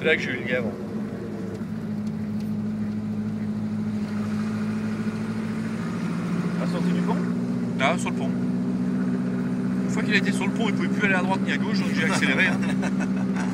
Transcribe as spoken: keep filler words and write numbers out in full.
C'est là que j'ai eu le gavre. À la sortie du pont? Là, sur le pont. Une fois qu'il a été sur le pont, il ne pouvait plus aller à droite ni à gauche, donc j'ai accéléré. Hein.